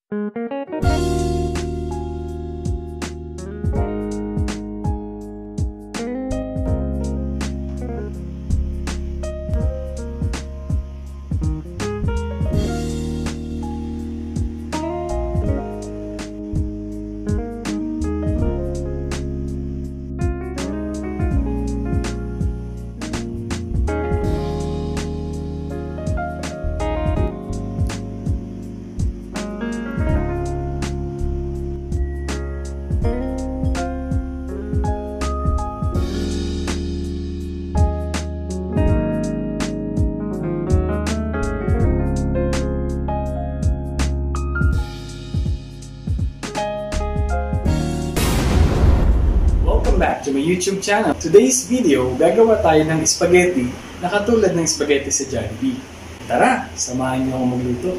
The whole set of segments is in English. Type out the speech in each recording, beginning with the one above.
Back to my YouTube channel. Today's video, gagawa tayo ng spaghetti na katulad ng spaghetti sa Jolibee. Tara, samahan niyo akong magluto.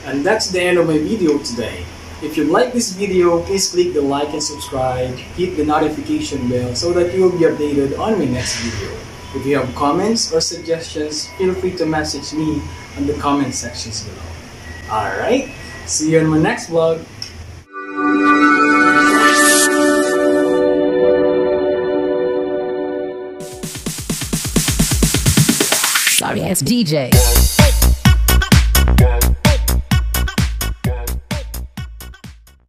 And that's the end of my video today. If you like this video, please click the like and subscribe, hit the notification bell so that you will be updated on my next video. If you have comments or suggestions, feel free to message me on the comment sections below. Alright, see you in my next vlog. Sorry ass DJ.